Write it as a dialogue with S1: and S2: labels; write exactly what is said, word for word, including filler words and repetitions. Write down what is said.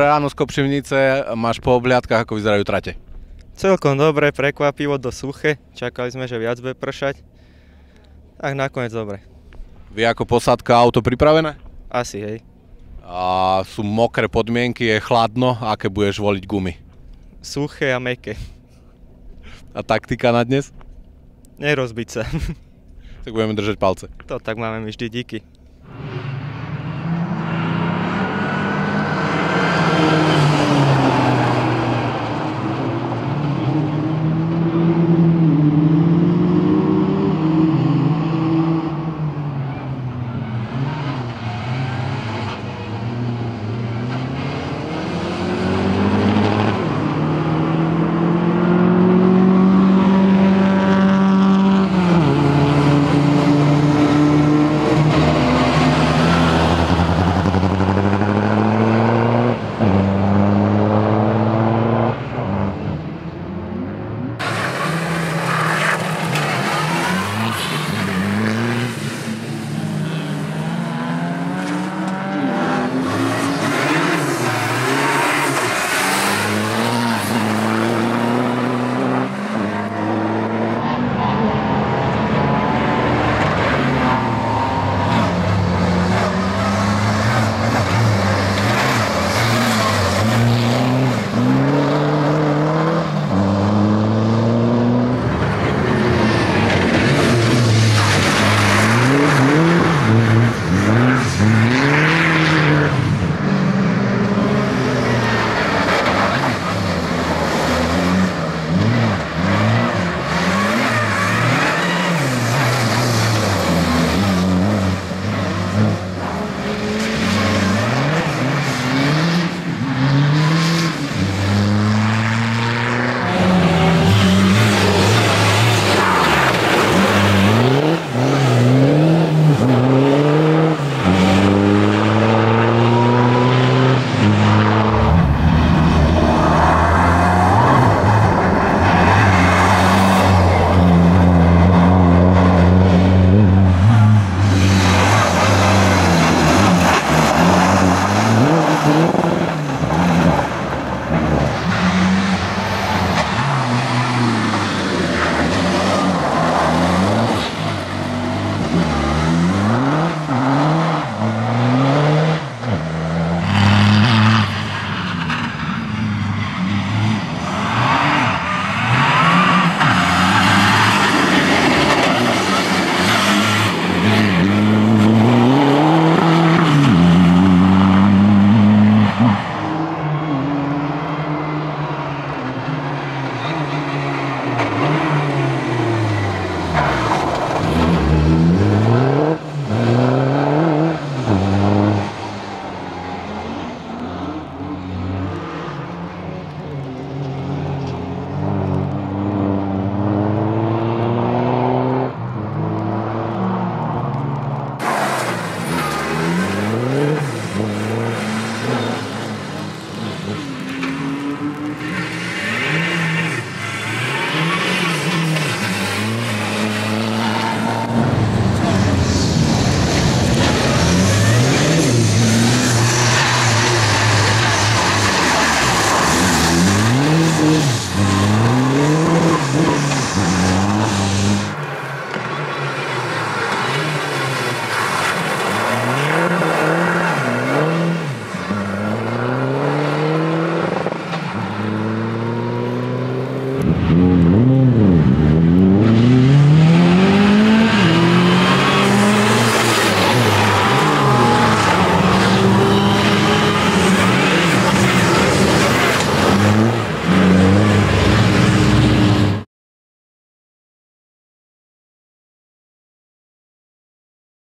S1: ráno z Kopšivnice, máš po obhliadkach, ako vyzerajú trate?
S2: Celkom dobre, prekvapivo, do suché. Čakali sme, že viac bude pršať. Tak nakoniec dobre.
S1: Vy ako posádka auto pripravené?
S2: Asi, hej.
S1: A sú mokré podmienky, je chladno, aké budeš voliť gumy?
S2: Suché a mäkké.
S1: A taktika na dnes?
S2: Nerozbiť sa.
S1: Tak budeme držať palce.
S2: To tak máme my vždy, díky.